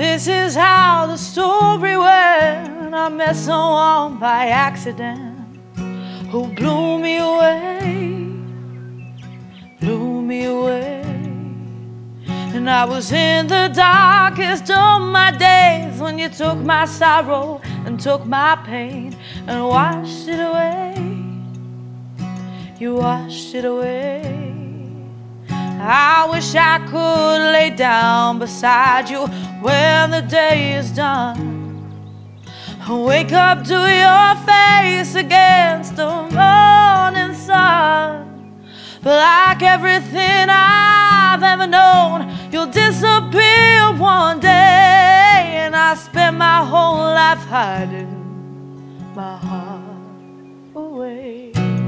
This is how the story went. I met someone by accident who blew me away, blew me away. And I was in the darkest of my days when you took my sorrow and took my pain and washed it away. You washed it away. I wish I could lay down beside you when the day is done. Wake up to your face against the morning sun. But like everything I've ever known, you'll disappear one day. And I spent my whole life hiding my heart away.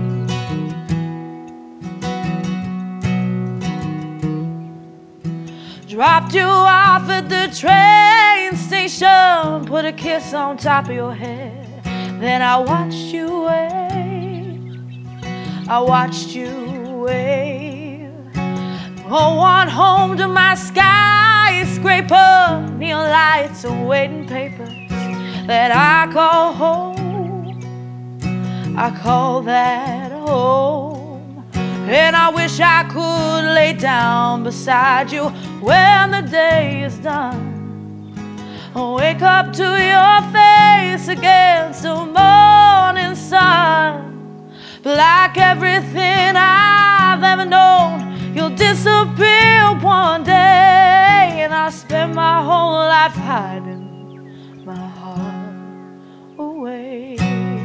Dropped you off at the train station, put a kiss on top of your head. Then I watched you wave, I watched you wave. Oh, on home to my skyscraper, neon lights and waiting papers that I call home, I call that home. And I wish I could lay down beside you when the day is done. Wake up to your face against the morning sun. But like everything I've ever known, you'll disappear one day. And I spent my whole life hiding my heart away.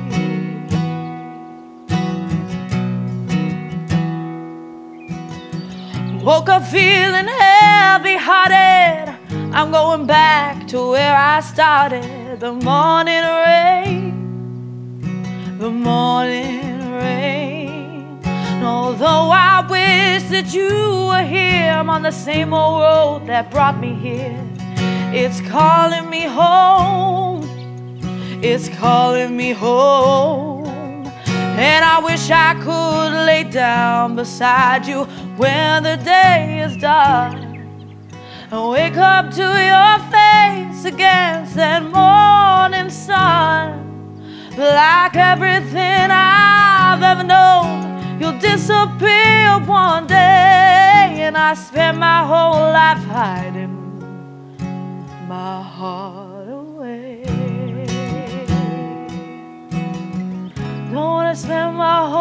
Woke up feeling heavy-hearted. I'm going back to where I started. The morning rain, the morning rain. And although I wish that you were here, I'm on the same old road that brought me here. It's calling me home, it's calling me home. And I wish I could lay down beside you when the day is done. And wake up to your face against that morning sun. But like everything I've ever known, you'll disappear one day. And I spent my whole life hiding my heart away. Don't wanna spend my whole